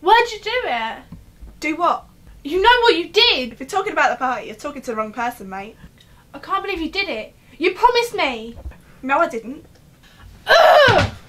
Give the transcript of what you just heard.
Why'd you do it? Do what? You know what you did! If you're talking about the party, you're talking to the wrong person, mate. I can't believe you did it. You promised me. No, I didn't. Ugh!